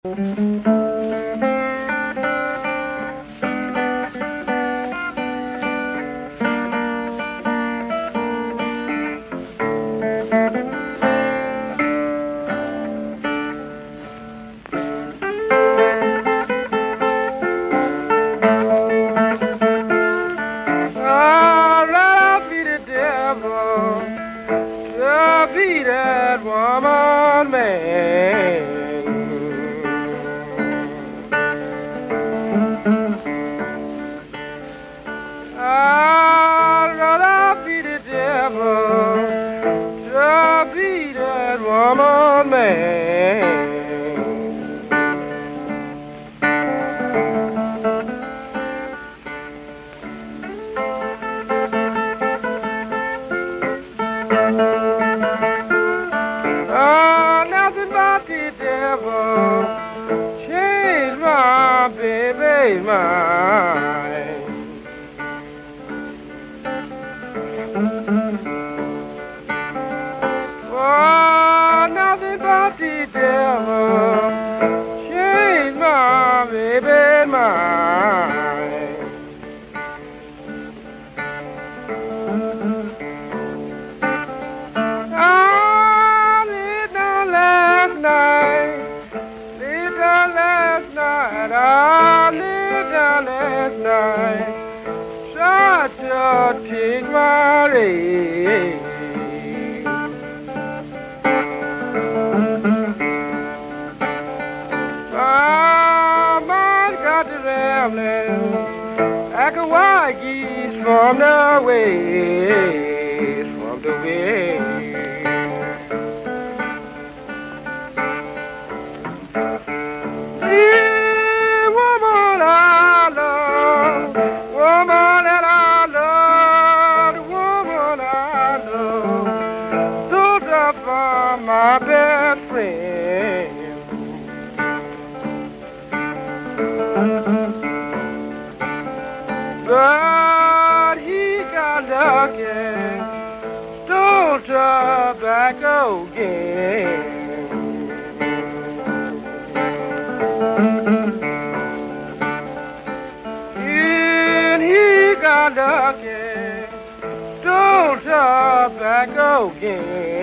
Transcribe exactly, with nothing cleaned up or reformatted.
Be that woman, man. I'd rather be the devil to be that woman, man. Change my baby's mind. Oh, nothing but the devil change my baby's mind. I laid down last night. Last night, I laid down last night, tried to take my race. My mind got to rambling like a wild geese from the waves, from the waves. My best friend, but he got lucky, stole tobacco again. And he got lucky, stole tobacco again.